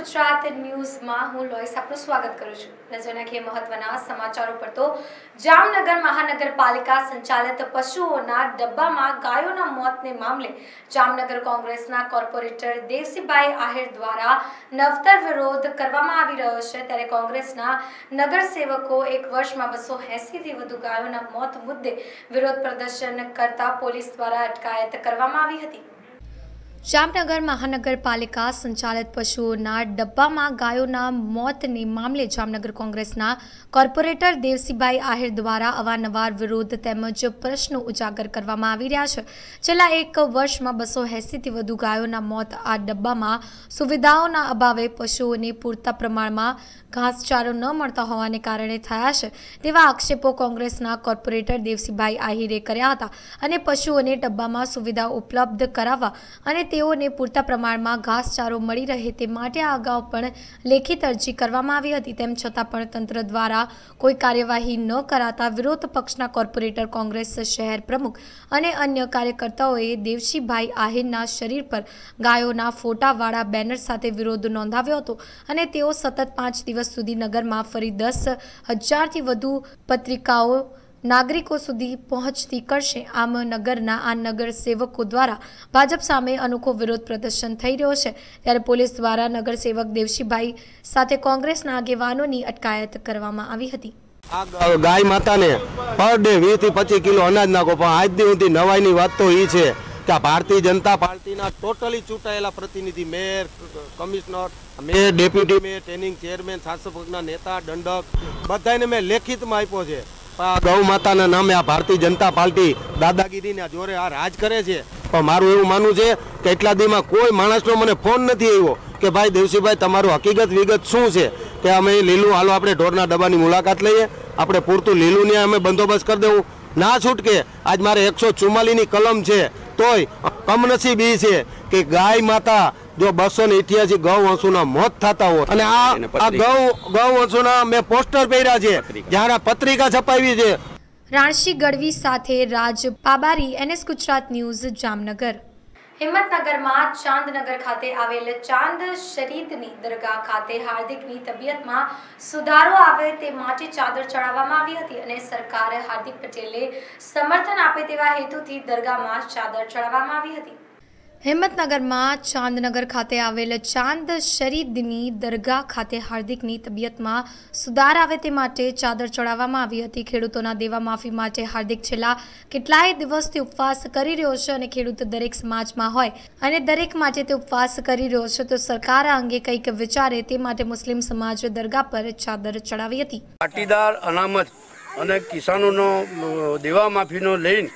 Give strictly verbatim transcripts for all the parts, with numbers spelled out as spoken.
ગુજરાત ન્યૂઝમાં હું લોઈસ આપનું સ્વાગત કરું છું। નજર નાખીએ મહત્વના સમાચારો પર તો જામનગર મહાનગરપાલિકા સંચાલિત પશુઓના ડબ્બામાં ગાયોના મોતને મામલે જામનગર કોંગ્રેસના કોર્પોરેટર દેવસીભાઈ આહિર દ્વારા નવતર વિરોધ કરવામાં આવી રહ્યો છે। ત્યારે કોંગ્રેસના નગરસેવકો એક વર્ષમાં બસો એંસી થી વધુ ગાયોના મોત મુદ્દે વિરોધ પ્રદર્શન કરતા પોલીસ દ્વારા અટકાયત કરવામાં આવી હતી। જામનગર મહાનગરપાલિકા સંચાલિત પશુઓના ડબ્બામાં ગાયોના મોતને મામલે જામનગર કોંગ્રેસના કોર્પોરેટર દેવસીભાઈ આહિર દ્વારા અવારનવાર વિરોધ તેમજ પ્રશ્નો ઉજાગર કરવામાં આવી રહ્યા છે। છેલ્લા એક વર્ષમાં બસો એંસી થી વધુ ગાયોના મોત આ ડબ્બામાં સુવિધાઓના અભાવે પશુઓને પૂરતા પ્રમાણમાં ઘાસચારો ન મળતા હોવાને કારણે થયા છે તેવા આક્ષેપો કોંગ્રેસના કોર્પોરેટર દેવસીભાઈ આહિરે કર્યા હતા અને પશુઓને ડબ્બામાં સુવિધા ઉપલબ્ધ કરાવવા અને તેઓને પૂરતા પ્રમાણમાં ઘાસચારો મળી રહે તે માટે આ અગાઉ પણ લેખિત અરજી કરવામાં આવી હતી। તેમ છતાં પણ તંત્ર દ્વારા કોઈ કાર્યવાહી ન કરાતા વિરોધ પક્ષના કોર્પોરેટર, કોંગ્રેસ શહેર પ્રમુખ અને અન્ય કાર્યકર્તાઓએ દેવસીભાઈ આહિરના શરીર પર ગાયોના ફોટાવાળા બેનર સાથે વિરોધ નોંધાવ્યો હતો અને તેઓ સતત પાંચ દિવસ સુધી નગરમાં ફરી દસ હજારથી વધુ પત્રિકાઓ નાગરિકો સુધી પહોંચતી કરશે। આમ નગરના આ નગર સેવકો દ્વારા ભાજપ સામે અનોખો વિરોધ પ્રદર્શન થઈ રહ્યો છે। ત્યારે પોલીસ દ્વારા નગર સેવક દેવસીભાઈ સાથે કોંગ્રેસના આગેવાનોની અટકાયત કરવામાં આવી હતી। આ ગાય માતાને પર ડે વીસ થી પચીસ કિલો અનાજ નાખો, પણ આજ દી સુધી નવાઈની વાત તો એ છે કે આ ભારતીય જનતા પાર્ટીના ટોટલી ચૂંટાયેલા પ્રતિનિધિ, mayor, commissioner, mayor, deputy mayor, training chairman, શાસક પક્ષના નેતા, દંડક બધાને મેં લેખિતમાં આપ્યો છે। આ ગૌ માતાના નામે આ ભારતીય જનતા પાર્ટી દાદાગીરીના જોરે આ રાજ કરે છે। પણ મારું એવું માનવું છે કે એટલા દીમાં કોઈ માણસનો મને ફોન નથી આવ્યો કે ભાઈ દેવસીભાઈ તમારું હકીકત વિગત શું છે, કે અમે લીલું હાલો આપણે ઢોરના ડબ્બાની મુલાકાત લઈએ, આપણે પૂરતું લીલું ને અમે બંદોબસ્ત કરી દેવું ના છૂટકે। આજ મારે એકસો ચુમ્માલીસની કલમ છે તોય કમનસીબી છે કે ગાય માતા જો બસો ને ઇઠ્યાસી ગૌ વંશુના મોત થતા હોય અને આ ગૌ ગૌ વંશુના મેં પોસ્ટર પહેર્યા છે, જ્યારે પત્રિકા છપાવી છે। રાણશી ગઢવી સાથે રાજ પાબારી, એનએસ ગુજરાત ન્યૂઝ, જામનગર। હિંમતનગરમાં ચાંદનગર ખાતે આવેલ ચાંદ શરીદની દરગાહ ખાતે હાર્દિકની તબિયતમાં સુધારો આવે તે માટે ચાદર ચડાવવામાં આવી હતી અને સરકાર હાર્દિક પટેલે સમર્થન આપે તેવા હેતુથી દરગાહમાં ચાદર ચડાવવામાં આવી હતી। હિંમતનગરમાં ચાંદનગર ખાતે આવેલ ચાંદ શરીદની દરગાહ ખાતે હાર્દિકની તબિયતમાં સુધાર આવે તે માટે ચાદર ચડાવવામાં આવી હતી। ખેડૂતોના દેવા માફી માટે હાર્દિક છેલ્લા કેટલાય દિવસથી ઉપવાસ કરી રહ્યો છે અને ખેડૂત દરેક સમાજમાં હોય અને દરેક માટે તે ઉપવાસ કરી રહ્યો છે, તો સરકાર આ અંગે કંઈક વિચારે તે માટે મુસ્લિમ સમાજ દરગાહ પર ચાદર ચડાવી હતી। પાટીદાર અનામત અને કિસાનોનો દેવા માફીનો લઈને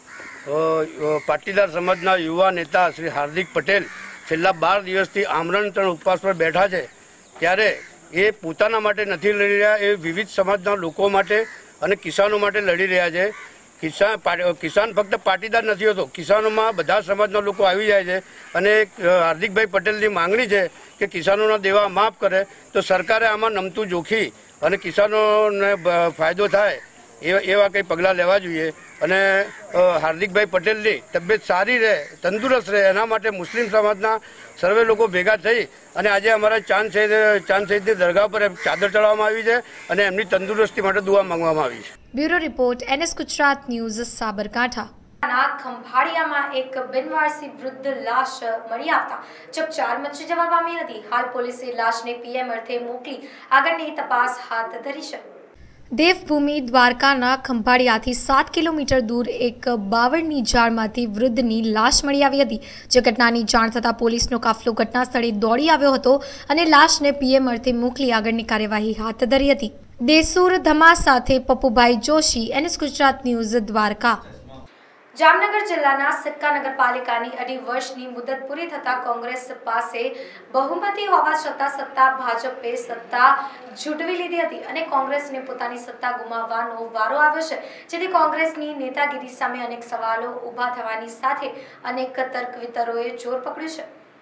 પાટીદાર સમાજના યુવા નેતા શ્રી હાર્દિક પટેલ છેલ્લા બાર દિવસથી આમરણ ઉપવાસ પર બેઠા છે। ત્યારે એ પોતાના માટે નથી લડી રહ્યા, એ વિવિધ સમાજના લોકો માટે અને કિસાનો માટે લડી રહ્યા છે। કિસાન કિસાન ફક્ત પાટીદાર નથી હોતો, કિસાનોમાં બધા સમાજના લોકો આવી જાય છે અને હાર્દિકભાઈ પટેલની માંગણી છે કે કિસાનોના દેવા માફ કરે તો સરકારે આમાં નમતું જોખી અને કિસાનોને ફાયદો થાય એવા કંઈ પગલાં લેવા જોઈએ અને હાર્દિકભાઈ પટેલની તબિયત સારી રહે, તંદુરસ્ત રહે, એના માટે મુસ્લિમ સમાજના સર્વે લોકો ભેગા થઈ અને આજે અમારા ચાંદ શહીદ ચાંદ શહીદની દરગાહ પર ચાદર ચડાવવામાં આવી છે અને એમની તંદુરસ્તી માટે દુઆ માંગવામાં આવી છે। Bureau report, NS Gujarat news, Sabarkantha. ખંભાળિયામાં એક બિનવારસી વૃદ્ધ લાશ મળી આવતા ચકચાર મચી જવા પામી હતી। હાલ પોલીસે લાશને પીએમ અર્થે મોકલી આગળની તપાસ હાથ ધરી છે। દેવભૂમિ દ્વારકાના ખંભાળિયાથી સાત કિલોમીટર દૂર એક બાવળની ઝાડમાંથી વૃદ્ધની લાશ મળી આવી હતી। જે ઘટનાની જાણ થતાં પોલીસનો કાફલો ઘટના સ્થળે દોડી આવ્યો હતો અને લાશને પીએમ અર્થે મોકલી આગળની કાર્યવાહી હાથ ધરી હતી। દેસુર ધમા સાથે પપ્પુભાઈ જોશી, એનએસ ગુજરાત ન્યૂઝ, દ્વારકા। જામનગર જિલ્લાના સિક્કા નગરપાલિકાની અઢી વર્ષની મુદત પૂરી થતાં કોંગ્રેસ પાસે બહુમતી હોવા છતાં સત્તા ભાજપે સત્તા ઝૂંટવી લીધી હતી અને કોંગ્રેસને પોતાની સત્તા ગુમાવવાનો વારો આવ્યો છે, જેથી કોંગ્રેસની નેતાગીરી સામે અનેક સવાલો ઊભા થવાની સાથે અનેક તર્ક વિતરોએ જોર પકડ્યું છે।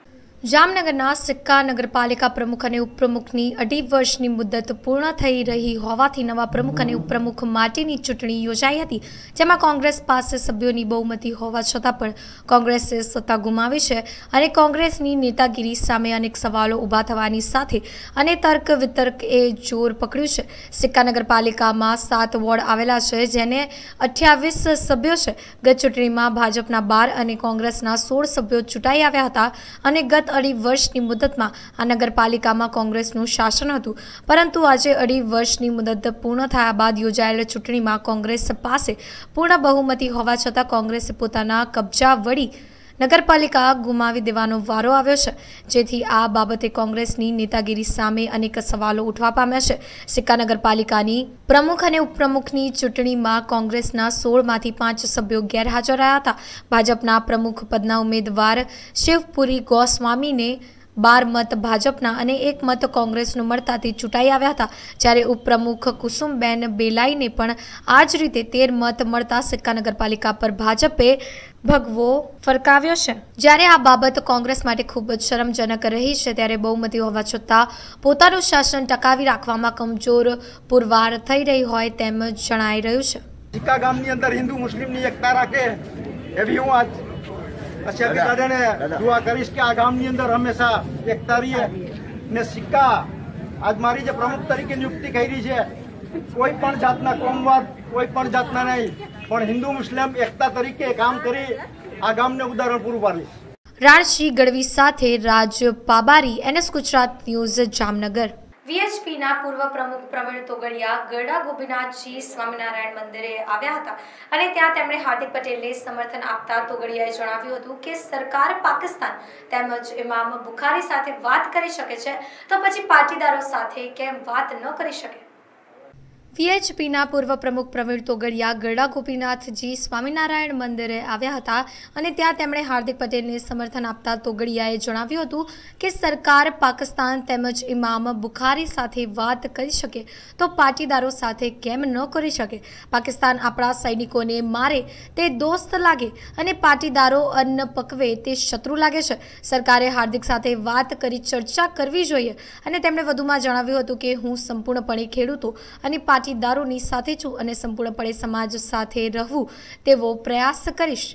જામનગરના સિક્કા નગરપાલિકા પ્રમુખ અને ઉપપ્રમુખની અઢી વર્ષની મુદ્દત પૂર્ણ થઈ રહી હોવાથી નવા પ્રમુખ અને ઉપપ્રમુખ માટેની ચૂંટણી યોજાઈ હતી, જેમાં કોંગ્રેસ પાસે સભ્યોની બહુમતી હોવા છતાં પણ કોંગ્રેસે સત્તા ગુમાવી છે અને કોંગ્રેસની નેતાગીરી સામે અનેક સવાલો ઊભા થવાની સાથે અને તર્ક વિતર્કે જોર પકડ્યું છે। સિક્કા નગરપાલિકામાં સાત વોર્ડ આવેલા છે, જેને અઠ્યાવીસ સભ્યો છે। ગત ચૂંટણીમાં ભાજપના બાર અને કોંગ્રેસના સોળ સભ્યો ચૂંટાઈ આવ્યા હતા અને ગત અઢી વર્ષની મુદતમાં આ નગરપાલિકામાં કોંગ્રેસનું શાસન હતું, પરંતુ આજે અઢી વર્ષની મુદત પૂર્ણ થયા બાદ યોજાયેલ ચૂંટણીમાં કોંગ્રેસ પાસે પૂર્ણ બહુમતી હોવા છતાં કોંગ્રેસે પોતાના કબજા વળી નગરપાલિકા ગુમાવી દેવાનો વારો આવ્યો છે, જેથી આ બાબતે કોંગ્રેસની નેતાગીરી સામે અનેક સવાલો ઉઠવા પામ્યા છે। સિક્કા નગરપાલિકાની પ્રમુખ અને ઉપપ્રમુખની ચૂંટણીમાં કોંગ્રેસના સોળમાંથી પાંચ સભ્યો ગેરહાજર રહ્યા હતા। ભાજપના પ્રમુખ પદના ઉમેદવાર શિવપુરી ગોસ્વામીને બાર મત ભાજપના અને એક મત કોંગ્રેસનો મળતા તે ચૂંટાઈ આવ્યા હતા, જ્યારે ઉપપ્રમુખ કુસુમબેન બેલાઈને પણ આ જ રીતે તેર મત મળતા સિક્કા નગરપાલિકા પર ભાજપે ભગવો ફરકાવ્યો છે। જ્યારે આ બાબત કોંગ્રેસ માટે ખૂબ જ શરમજનક રહી છે, ત્યારે બહુમતી હોવા છતાં પોતાનું શાસન ટકાવી રાખવામાં કમજોર પુરવાર થઈ રહી હોય તેમ જણાઈ રહ્યું છે। સિક્કા ગામની અંદર હિન્દુ મુસ્લિમની એકતા રાખે એવી હું આજ અશરફ દાદાને દુઆ કરીશ કે આ ગામની અંદર હંમેશા એકતા રહીએ ને સિક્કા આજ મારી જે પ્રમુખ તરીકે નિયુક્તિ કરી છે, કોઈ પણ જાતના કોમવાદ કોઈ પણ જાતના નહીં, પણ હિન્દુ મુસ્લિમ એકતા તરીકે કામ કરી આ ગામને ઉદાહરણ પૂરું પાડીશ। રાણસિંહ ગઢવી સાથે રાજ પાબારી, એનએસ ગુજરાત ન્યૂઝ, જામનગર। વીએચપીના પૂર્વ પ્રમુખ પ્રવીણ તોગડિયા ગરડા ગોપીનાથજી સ્વામિનારાયણ મંદિરે આવ્યા હતા અને ત્યાં તેમણે હાર્દિક પટેલને સમર્થન આપતા તોગડિયાએ જણાવ્યું હતું કે સરકાર પાકિસ્તાન તેમજ ઇમામ બુખારી સાથે વાત કરી શકે છે, તો પછી પાટીદારો સાથે કેમ વાત ન કરી શકે। વીએચપીના પૂર્વ પ્રમુખ પ્રવીણ તોગડિયા ગરડા ગોપીનાથજી સ્વામિનારાયણ મંદિરે આવ્યા હતા અને ત્યાં તેમણે હાર્દિક પટેલને સમર્થન આપતા તોગડિયાએ જણાવ્યું હતું કે સરકાર પાકિસ્તાન તેમજ ઇમામ બુખારી સાથે વાત કરી શકે તો પાટીદારો સાથે કેમ ન કરી શકે। પાકિસ્તાન આપણા સૈનિકોને મારે તે દોસ્ત લાગે અને પાટીદારો અન્ન પકવે તે શત્રુ લાગે છે। સરકારે હાર્દિક સાથે વાત કરી ચર્ચા કરવી જોઈએ અને તેમણે વધુમાં જણાવ્યું હતું કે હું સંપૂર્ણપણે ખેડૂતો અને પાટીદારોની સાથે છું અને સંપૂર્ણપણે સમાજ સાથે રહેવું તેવો પ્રયાસ કરીશ।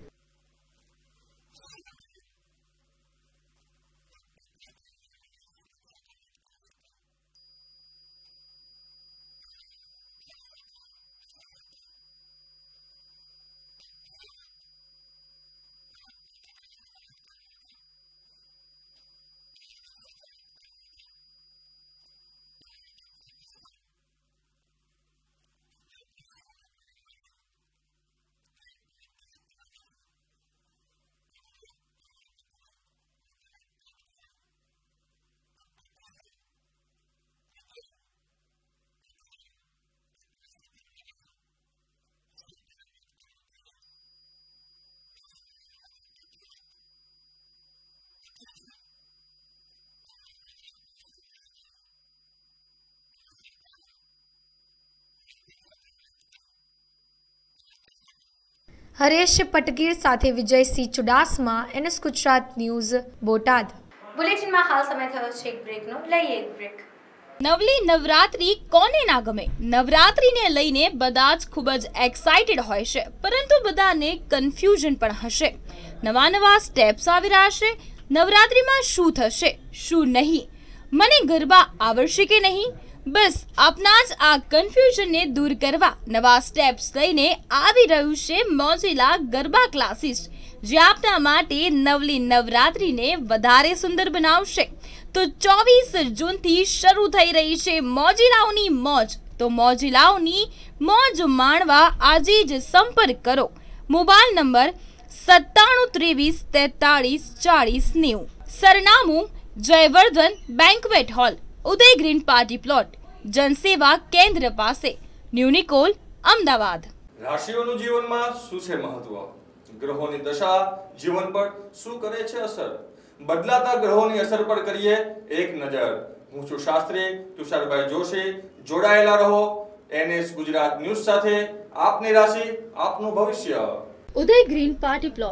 હરેશ પટગીર સાથે વિજયસિંહ ચુડાસમા, એનએસ ગુજરાત ન્યૂઝ, બોટાદ। બુલેટિનમાં હાલ સમય થયો છે એક બ્રેકનો, લઈએ એક બ્રેક। નવલી નવરાત્રી કોને ના ગમે? નવરાત્રીને લઈને બધા જ ખૂબ જ એક્સાઇટેડ હોય છે, પરંતુ બધાને કન્ફ્યુઝન પણ હશે। નવા નવા સ્ટેપ્સ આવી રહ્યા છે, નવરાત્રીમાં શું થશે શું નહીં, મને ગરબા આવડશે કે નહીં? બસ આપના જ આ કન્ફ્યુઝનને દૂર કરવા નવા સ્ટેપ્સ લઈને આવી રહ્યું છે મોજીલા ગરબા ક્લાસીસ, જે આપના માટે નવલી નવરાત્રીને વધારે સુંદર બનાવશે। તો ચોવીસ જૂનથી શરૂ થઈ રહી છે મોજીલાઓની મોજ, તો મોજીલાઓની મોજ માણવા આજે જ સંપર્ક કરો। મોબાઈલ નંબર સત્તાણું ત્રેવીસ તેતાળીસ ચાળીસ નેવું, સરનામું Jayvardhan banquet hall, Uday green party plot, Jansewa Kendra પાસે, ન્યુનિકોલ, અમદાવાદ। રાશિઓનું જીવનમાં શું છે મહત્વ? ગ્રહોની દશા જીવન પર શું કરે છે અસર? બદલાતા ગ્રહોની અસર પર કરીએ એક નજર। હું છું શાસ્ત્રી તુષારભાઈ જોશી। જોડાયેલા રહો એનએસ ગુજરાત ન્યૂઝ સાથે। આપની રાશિ આપનું ભવિષ્ય। Uday green party plot,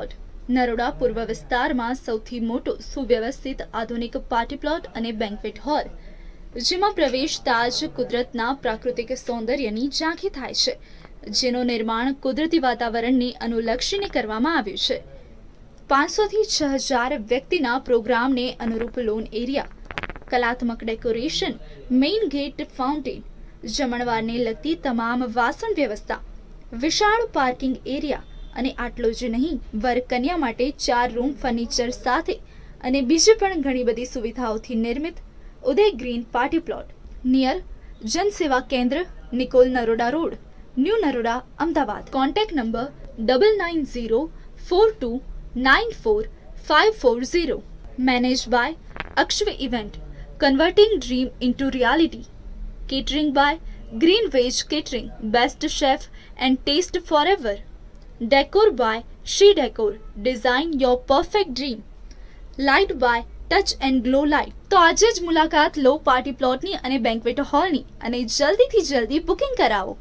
Naroda પૂર્વ વિસ્તારમાં સૌથી મોટો સુવ્યવસ્થિત આધુનિક પાર્ટી પ્લોટ અને બેન્ક્વેટ હોલ, જેમાં પ્રવેશતા જ કુદરતના પ્રાકૃતિક સૌંદર્યની ઝાંખી થાય છે, જેનું નિર્માણ કુદરતી વાતાવરણને અનુલક્ષીને કરવામાં આવ્યું છે. પાંચસો થી છ હજાર વ્યક્તિના પ્રોગ્રામને અનુરૂપ લોન એરિયા, કલાત્મક ડેકોરેશન, મેઇન ગેટ, ફાઉન્ટેન, જમણવારને લગતી તમામ વાસણ વ્યવસ્થા, વિશાળ પાર્કિંગ એરિયા અને આટલું જ નહીં, વર કન્યા માટે ચાર રૂમ ફર્નિચર સાથે અને બીજી પણ ઘણી બધી સુવિધાઓથી નિર્મિત Uday green party plot near Janseva Kendra, Nikol, Naroda road, new Naroda, Ahmedabad. Contact number double nine zero four two nine four five four zero. Manage by Akshway event, converting dream into reality. Catering by green veg catering, best chef and taste forever. Decor by She Decor, design your perfect dream. Light by Touch and Glow Light. તો આજે જ મુલાકાત લો party પ્લોટની અને banquet હોલની અને જલ્દીથી જલ્દી booking કરાવો.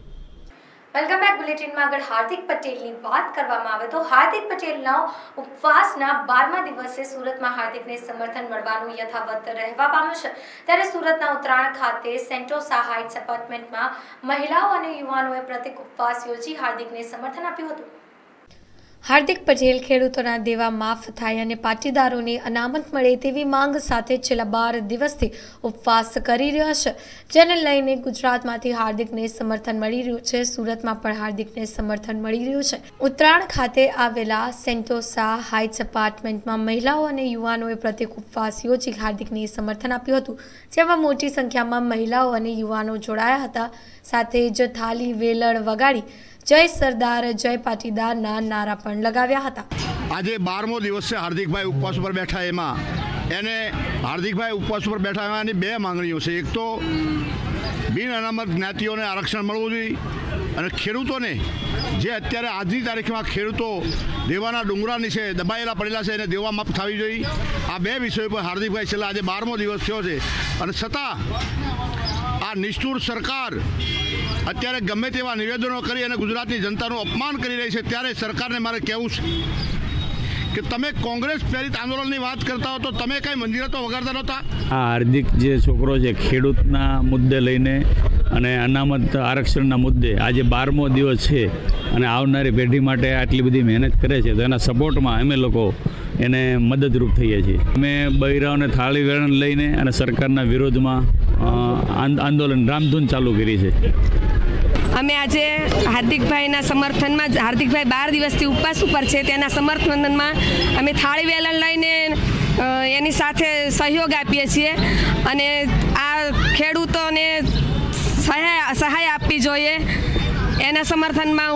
Welcome back. બુલેટિનમાં આગળ હાર્દિક પટેલની વાત કરવામાં આવે તો હાર્દિક પટેલના ઉપવાસના બારમા દિવસે સુરતમાં હાર્દિકને સમર્થન મળવાનું યથાવત રહેવા પામ્યું છે. ત્યારે સુરતના ઉત્તરાયણ ખાતે સેન્ટોસા હાઇટ્સ એપાર્ટમેન્ટમાં મહિલાઓ અને યુવાનોએ પ્રતિક ઉપવાસ યોજી હાર્દિકને સમર્થન આપ્યું હતું. હાર્દિક પટેલ ખેડૂતોના દેવા માફ થાય અને પાટીદારોને અનામત મળે તેવી માંગ સાથે છેલ્લા બાર દિવસથી ઉપવાસ કરી રહ્યા છે, જેને લઈને ગુજરાતમાંથી હાર્દિકને સમર્થન મળી રહ્યું છે. સુરતમાં પણ હાર્દિકને સમર્થન મળી રહ્યું છે. ઉત્તરાયણ ખાતે આવેલા સેન્ટોસા હાઇટ્સ એપાર્ટમેન્ટમાં મહિલાઓ અને યુવાનોએ પ્રતિક ઉપવાસ યોજી હાર્દિકને સમર્થન આપ્યું હતું, જેમાં મોટી સંખ્યામાં મહિલાઓ અને યુવાનો જોડાયા હતા. સાથે જ થાળી વેલણ વગાડી જય સરદાર, જય પાટીદારના નારા પણ લગાવ્યા હતા. આજે બારમો દિવસ છે હાર્દિકભાઈ ઉપવાસ પર બેઠા. એમાં એને હાર્દિકભાઈ ઉપવાસ પર બેઠા એમાંની બે માંગણીઓ છે. એક તો બિન અનામત જ્ઞાતિઓને આરક્ષણ મળવું જોઈએ અને ખેડૂતોને જે અત્યારે આજની તારીખમાં ખેડૂતો દેવાના ડુંગરાની છે, દબાયેલા પડેલા છે, એને દેવા માફ થવી જોઈએ. આ બે વિષયો પર હાર્દિકભાઈ છેલ્લા આજે બારમો દિવસ થયો છે અને છતાં આ નિષ્ઠુર સરકાર અત્યારે ગમે તેવા નિવેદનો કરી અને ગુજરાતની જનતાનું અપમાન કરી રહી છે. ત્યારે સરકારને મારે કહેવું છે કે તમે કોંગ્રેસ પ્રેરિત આંદોલનની વાત કરતા હો તો તમે કઈ મંદિરે તો વગાડતા નહોતા. આ હાર્દિક જે છોકરો છે ખેડૂતના મુદ્દે લઈને અને અનામત આરક્ષણના મુદ્દે આજે બારમો દિવસ છે અને આવનારી પેઢી માટે આટલી બધી મહેનત કરે છે, તો એના સપોર્ટમાં અમે લોકો એને મદદરૂપ થઈએ છીએ. અમે બૈરાઓને થાળી વેરણ લઈને અને સરકારના વિરોધમાં આંદોલન રામધૂન ચાલુ કરી છે. અમે આજે હાર્દિકભાઈના સમર્થનમાં, હાર્દિકભાઈ બાર દિવસથી ઉપવાસ ઉપર છે, તેના સમર્થનમાં અમે થાળી વેલણ લઈને એની સાથે સહયોગ આપીએ છીએ અને આ ખેડૂતોને સહાય સહાય આપવી જોઈએ. એના સમર્થનમાં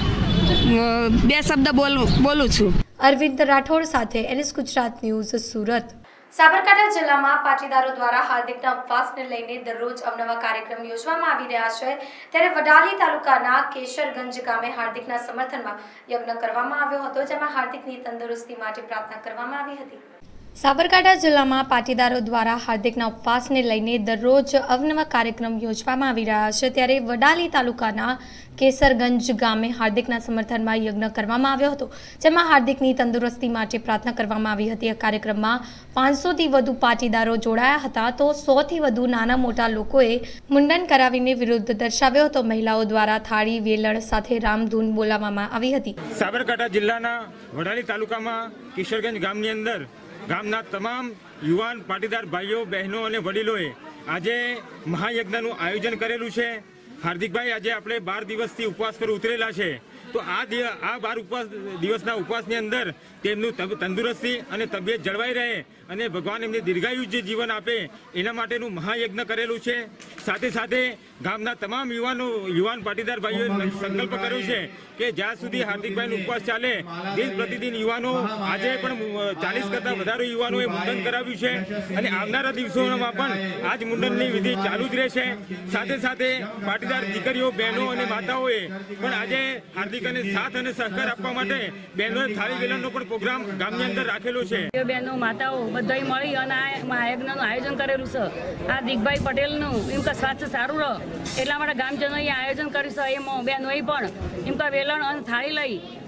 હું બે શબ્દ બોલ બોલું છું. અરવિંદ રાઠોડ સાથે એનએસ ગુજરાત ન્યૂઝ, સુરત. સાબરકાંઠા જિલ્લામાં પાટીદારો દ્વારા હાર્દિકના ઉપવાસને લઈને દરરોજ અવનવા કાર્યક્રમ યોજવામાં આવી રહ્યા છે. ત્યારે વડાલી તાલુકાના કેશરગંજ ગામે હાર્દિકના સમર્થનમાં યજ્ઞ કરવામાં આવ્યો હતો, જેમાં હાર્દિકની તંદુરસ્તી માટે પ્રાર્થના કરવામાં આવી હતી. સાબરકાંઠા જિલ્લામાં પાટીદારો દ્વારા હાર્દિકના ઉપવાસને લઈને દરરોજ અવનવા કાર્યક્રમ યોજવામાં આવી રહ્યા છે. ત્યારે વડાલી તાલુકાના કેસરગંજ ગામે હાર્દિકના સમર્થનમાં યજ્ઞ કરવામાં આવ્યો હતો, જેમાં હાર્દિકની તંદુરસ્તી માટે પ્રાર્થના કરવામાં આવી હતી. આ કાર્યક્રમમાં પાંચસોથી વધુ પાટીદારો જોડાયા હતા, તો સોથી વધુ નાના મોટા લોકોએ મુંડન કરાવીને વિરોધ દર્શાવ્યો હતો. મહિલાઓ દ્વારા થાળી વેલણ સાથે રામધૂન બોલાવવામાં આવી હતી. સાબરકાંઠા જિલ્લાના વડાલી તાલુકામાં કેશરગંજ ગામની અંદર ગામના તમામ યુવાન પાટીદાર ભાઈઓ, બહેનો અને વડીલોએ આજે મહાયજ્ઞનું આયોજન કરેલું છે. હાર્દિકભાઈ આજે આપણે બાર દિવસથી ઉપવાસ પર ઉતરેલા છે, તો આ આ બાર ઉપવાસ દિવસના ઉપવાસની અંદર તેમનું તંદુરસ્તી અને તબિયત જળવાઈ રહે અને ભગવાન એમને દીર્ઘાયુ જે જીવન આપે એના માટેનું મહાયજ્ઞ કરેલું છે. સાથે સાથે ગામના તમામ યુવાનો યુવાન પાટીદાર ભાઈઓએ સંકલ્પ કર્યો છે કે જ્યાં સુધી હાર્દિકભાઈનો ઉપવાસ ચાલે, દિન પ્રતિદિન યુવાનો આજે પણ ચાલીસ કરતાં વધારે યુવાનોએ મુંડન કરાવ્યું છે અને આવનારા દિવસોમાં પણ આ જ મુંડનની વિધિ ચાલુ જ રહેશે. સાથે સાથે પાટીદાર દીકરીઓ, બહેનો અને માતાઓએ પણ આજે હાર્દિક અને સાથ અને સહકાર આપવા માટે બહેનોએ થાળી વેલણનો પણ પ્રોગ્રામ ગામની અંદર રાખેલો છે. બહેનો, માતાઓ બધાય મળી અને આ મહાયજ્ઞનું આયોજન કરેલું છે. આ દિગ્ભાઈ પટેલનું એમ કે સ્વાસ્થ્ય સારું રહે એટલા માટે ગામજનોએ આયોજન કર્યું છે. એમાં બહેનોએ પણ એમ કે વેલણ અને થાળી લઈ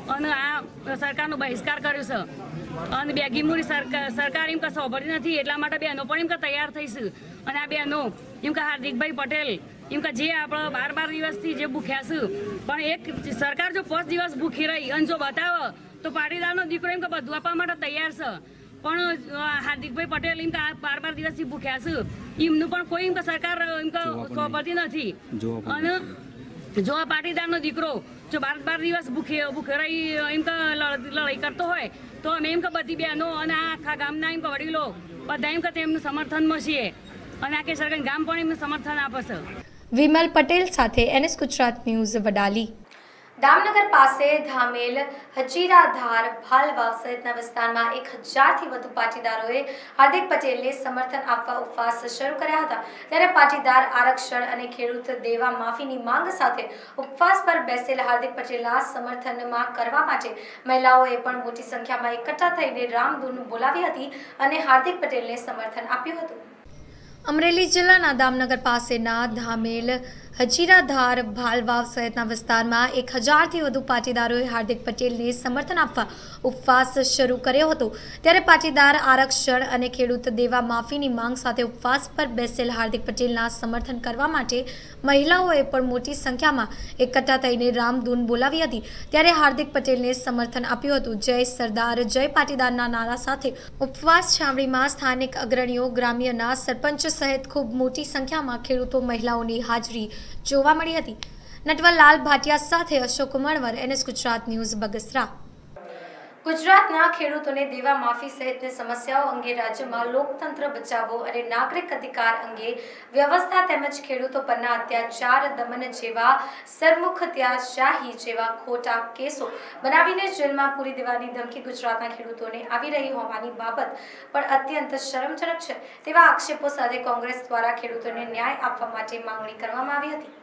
અને આ સરકારનો બહિષ્કાર કર્યો છે અને બેગી મૂડી સરકાર સરકાર એમ કે સાંભળતી નથી એટલા માટે બહેનો પણ એમ કે તૈયાર થઈશું અને આ બહેનો એમ કે હાર્દિકભાઈ પટેલ એમ કે જે આપણે બાર બાર દિવસથી જે ભૂખ્યા છે પણ એક સરકાર જો પાંચ દિવસ ભૂખી રહી અને જો બતાવે તો પાટીદારનો દીકરો એમ કે બધું આપવા માટે તૈયાર છે પણ હાર્દિકભાઈ પટેલ એમ કે આ બાર બાર દિવસથી ભૂખ્યા છે એમનું પણ કોઈ એમ કે સરકાર એમ કે સાંભળતી નથી અને જો આ પાટીદારનો દીકરો જો બાર બાર દિવસ ભૂખે ભૂખે રહી એમ કે લડાઈ કરતો હોય તો અમે એમ કે બધી બહેનો અને આ આખા ગામના એમ કે વડીલો બધા એમ કે તેમનું સમર્થનમાં છીએ અને આ કે સરકાર ગામ પણ એમને સમર્થન આપે છે. વિમલ પટેલ સાથે એનએસ ગુજરાત ન્યૂઝ વડાલી. દામનગર પાસે ધામેલ હજીરાધાર ભાલવાવ સહિતના વિસ્તારમાં એક હજારથી વધુ પાટીદારોએ હાર્દિક પટેલને સમર્થન આપવા ઉપવાસ શરૂ કર્યા હતા. ત્યારે પાટીદાર આરક્ષણ અને ખેડૂત દેવા માફીની માંગ સાથે ઉપવાસ પર બેસેલ હાર્દિક પટેલના સમર્થનમાં કરવા માટે મહિલાઓએ પણ મોટી સંખ્યામાં એકઠા થઈને રામધૂન બોલાવી હતી અને હાર્દિક પટેલને સમર્થન આપ્યું હતું. અમરેલી જિલ્લાના દામનગર પાસેના ધામેલ હજીરાધાર ભાલવાવ સહિતના વિસ્તારમાં એક હજારથી વધુ પાટીદારોએ હાર્દિક પટેલને સમર્થન આપવા ઉપવાસ શરૂ કર્યો હતો. ત્યારે પાટીદાર આરક્ષણ અને ખેડૂત દેવા માફીની માંગ સાથે ઉપવાસ પર બેસેલ હાર્દિક પટેલના સમર્થન કરવા માટે મહિલાઓએ પણ મોટી સંખ્યામાં એકઠા થઈને રામધૂન બોલાવી હતી. ત્યારે હાર્દિક પટેલને સમર્થન આપ્યું હતું. જય સરદાર જય પાટીદારના નારા સાથે ઉપવાસ છાવણીમાં સ્થાનિક અગ્રણીઓ, ગ્રામ્યના સરપંચ સહિત ખૂબ મોટી સંખ્યામાં ખેડૂતો મહિલાઓની હાજરી જોવા મળી હતી. નટવરલાલ ભાટિયા સાથે અશોક મણવર, એનએસ ગુજરાત ન્યૂઝ, બગસરા. ગુજરાતના ખેડૂતોને દેવા માફી સહિતની સમસ્યાઓ અંગે રાજ્યમાં લોકતંત્ર બચાવો અને નાગરિક અધિકાર અંગે વ્યવસ્થા તેમજ ખેડૂતો પરના અત્યાચાર, દમન જેવા સરમુખત્યારશાહી જેવા ખોટા કેસો બનાવીને જેલમાં પૂરી દેવાની ધમકી ગુજરાતના ખેડૂતોને આવી રહી હોવાની બાબત પણ અત્યંત શરમજનક છે. તેવા આક્ષેપો સાથે કોંગ્રેસ દ્વારા ખેડૂતોને ન્યાય આપવા માટે માંગણી કરવામાં આવી હતી.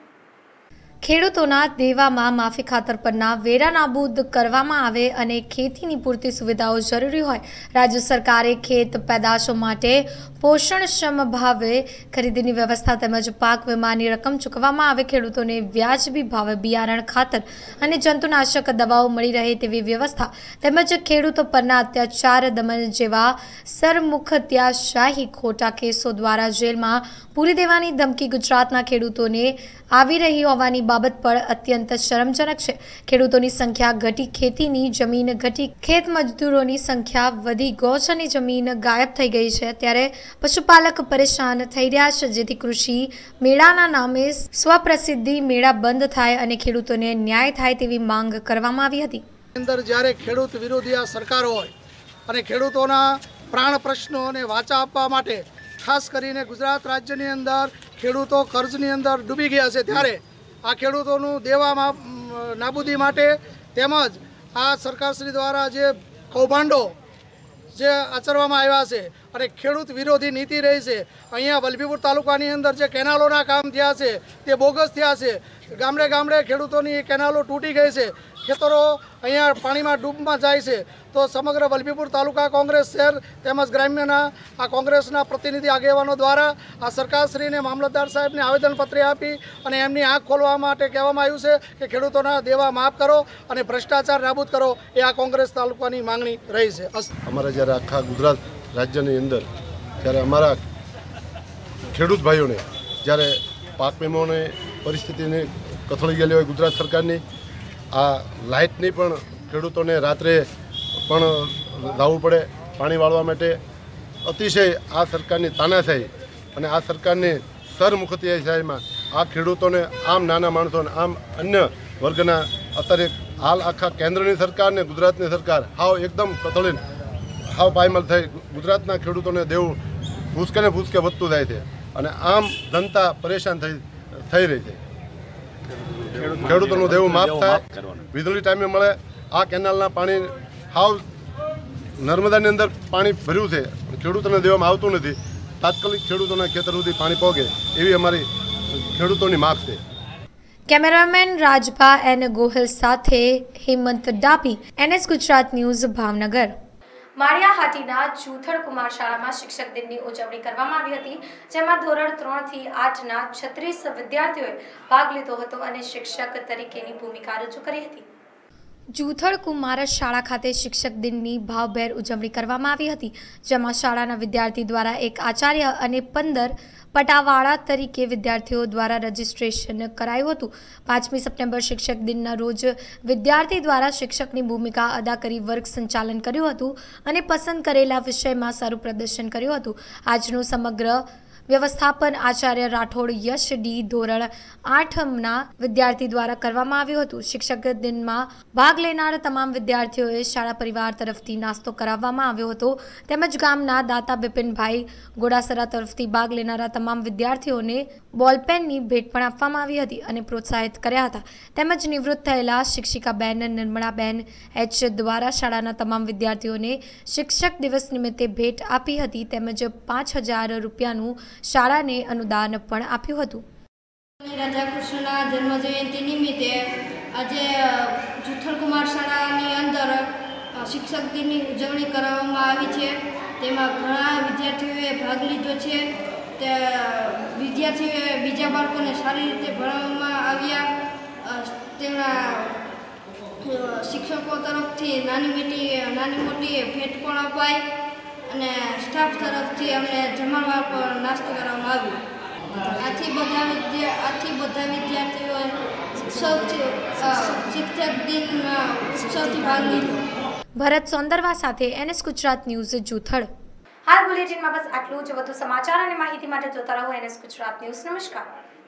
ખેડૂતોના દેવામાં માફી ખાતર પરના વેરા નાબૂદ કરવામાં આવે અને ખેતીની પૂરતી સુવિધાઓ જરૂરી હોય. રાજ્ય સરકારે ખેત પેદાશો માટે પોષણક્ષમ ભાવે ખરીદીની વ્યવસ્થા તેમજ પાક વીમાની રકમ ચૂકવવામાં આવે. ખેડૂતોને વ્યાજબી ભાવે બિયારણ, ખાતર અને જંતુનાશક દવાઓ મળી રહે તેવી વ્યવસ્થા તેમજ ખેડૂતો પરના અત્યાચાર, દમન જેવા સરમુખત્યારશાહી ખોટા કેસો દ્વારા જેલમાં પૂરી દેવાની ધમકી ગુજરાતના ખેડૂતોને આવી રહી હોવાની બાબત પણ અત્યંત શરમજનક છે. ખેડૂતોની સંખ્યા ઘટી, ખેતીની જમીન ઘટી, ખેત મજદૂરોની સંખ્યા વધી, ગૌચરની જમીન ગાયબ થઈ ગઈ છે. ત્યારે પશુપાલક પરેશાન થઈ રહ્યા છે. જેથી કૃષિ મેળાના નામે સ્વપ્રસિદ્ધિ મેળા બંધ થાય અને ખેડૂતોને ન્યાય થાય તેવી માંગ કરવામાં આવી હતી. અંદર જ્યારે ખેડૂત વિરોધી આ સરકાર હોય અને ખેડૂતોના પ્રાણ પ્રશ્નોને વાચા આપવા માટે ખાસ કરીને ગુજરાત રાજ્યની અંદર ખેડૂતો કર્જની અંદર ડૂબી ગયા છે, ત્યારે આ ખેડૂતોનું દેવામાં નાબૂદી માટે તેમજ આ સરકારશ્રી દ્વારા જે કૌભાંડો જે આચરવામાં આવ્યા છે અને ખેડૂત વિરોધી નીતિ રહી છે. અહીંયા વલભીપુર તાલુકાની અંદર જે કેનાલોના કામ થયા છે તે બોગસ થયા છે. ગામડે ગામડે ખેડૂતોની કેનાલો તૂટી ગઈ છે, ખેતરો અહીંયા પાણીમાં ડૂબમાં જાય છે. તો સમગ્ર વલભીપુર તાલુકા કોંગ્રેસ શહેર તેમજ ગ્રામ્યના આ કોંગ્રેસના પ્રતિનિધિ આગેવાનો દ્વારા આ સરકારશ્રીને મામલતદાર સાહેબને આવેદનપત્ર આપી અને એમની આંખ ખોલવા માટે કહેવામાં આવ્યું છે કે ખેડૂતોના દેવા માફ કરો અને ભ્રષ્ટાચાર નાબૂદ કરો. એ આ કોંગ્રેસ તાલુકાની માંગણી રહી છે. અમારા જ્યારે આખા ગુજરાત રાજ્યની અંદર જ્યારે અમારા ખેડૂત ભાઈઓને જ્યારે પાક વીમોની પરિસ્થિતિને કથળી ગયેલી હોય ગુજરાત સરકારની, આ લાઇટની પણ ખેડૂતોને રાત્રે પણ લાવવું પડે પાણી વાળવા માટે. અતિશય આ સરકારની તાનાશાહી અને આ સરકારની સરમુખત્યારશાહીમાં આ ખેડૂતોને, આમ નાના માણસોને, આમ અન્ય વર્ગના અત્યારે હાલ આખા કેન્દ્રની સરકાર ને ગુજરાતની સરકાર હાવ એકદમ કથળીને હાવ પાયમાલ થઈ ગુજરાતના ખેડૂતોને દેવું ભૂસકે ને ભૂસકે વધતું જાય છે અને આમ જનતા પરેશાન થઈ થઈ રહી છે. ખેડૂતોનું દેવું માફ થાય, વીજળી ટાઈમે મળે. આ કેનાલના પાણી હાવ નર્મદાની અંદર પાણી ભર્યું છે, ખેડૂતોને દેવામાં આવતું નથી. તાત્કાલિક ખેડૂતોના ખેતર સુધી પાણી પહોંચે એવી અમારી ખેડૂતોની માગ છે. કેમેરામેન રાજભા એન ગોહિલ સાથે હેમંત ડાભી, એનએસ ગુજરાત ન્યૂઝ, ભાવનગર. માળિયાહાટીના જૂથળ કુમાર શાળામાં શિક્ષક દિનની ઉજવણી કરવામાં આવી હતી, જેમાં ધોરણ ત્રણ થી આઠ ના છત્રીસ વિદ્યાર્થીઓએ ભાગ લીધો હતો અને શિક્ષક તરીકેની ભૂમિકા રજૂ કરી હતી. જૂથળ કુમાર શાળા ખાતે શિક્ષક દિનની ભાવભેર ઉજવણી કરવામાં આવી હતી, જેમાં શાળાના વિદ્યાર્થી દ્વારા એક આચાર્ય અને પંદર પટાવાળા તરીકે વિદ્યાર્થીઓ દ્વારા રજીસ્ટ્રેશન કરાયું હતું। પાંચમી સપ્ટેમ્બર શિક્ષક દિનના રોજ વિદ્યાર્થી દ્વારા શિક્ષકની ભૂમિકા અદા કરી વર્ગ સંચાલન કર્યું હતું અને પસંદ કરેલા વિષયમાં સારું પ્રદર્શન કર્યું હતું। આજનું સમગ્ર વ્યવસ્થાપન આચાર્ય રાઠોડ યશ ડી ધોરણ આઠમના વિદ્યાર્થી દ્વારા કરવામાં આવ્યું હતું। શિક્ષક દિનમાં ભાગ લેનાર તમામ વિદ્યાર્થીઓએ શાળા પરિવાર તરફથી નાસ્તો કરાવવામાં આવ્યો હતો, તેમજ ગામના દાતા બિપિનભાઈ ગોડાસરા તરફથી ભાગ લેનારા તમામ વિદ્યાર્થીઓને બોલપેનની ભેટ પણ આપવામાં આવી હતી અને પ્રોત્સાહિત કર્યા હતા। તેમજ નિવૃત્ત થયેલા શિક્ષિકાબેન નિર્મળાબેન એચ દ્વારા શાળાના તમામ વિદ્યાર્થીઓને શિક્ષક દિવસ નિમિત્તે ભેટ આપી હતી, તેમજ પાંચ હજાર રૂપિયાનું શાળાને અનુદાન પણ આપ્યું હતું। રાધાકૃષ્ણના જન્મ જયંતિ નિમિત્તે આજે જૂથળ કુમાર શાળાની અંદર શિક્ષક દિનની ઉજવણી કરવામાં આવી છે, તેમાં ઘણા વિદ્યાર્થીઓએ ભાગ લીધો છે। તે વિદ્યાર્થીઓએ બીજા બાળકોને સારી રીતે ભણાવવામાં આવ્યા। તેના શિક્ષકો તરફથી નાની મોટી નાની મોટી ભેટ પણ અપાઈ અને સ્ટાફ તરફથી અમને જમણવાર પર નાસ્તો કરવામાં આવ્યો। આથી બધા વિદ્યા આથી બધા વિદ્યાર્થીઓએ સૌથી શિક્ષક દિનમાં સૌથી ભાગ લીધો। ભરત સોંદરવા સાથે એનએસ ગુજરાત ન્યૂઝ જૂથળ। હાલ બુલેટિનમાં બસ આટલું જ। વધુ સમાચાર અને માહિતી માટે જોતા રહો એનએસ ગુજરાત ન્યૂઝ। નમસ્કાર।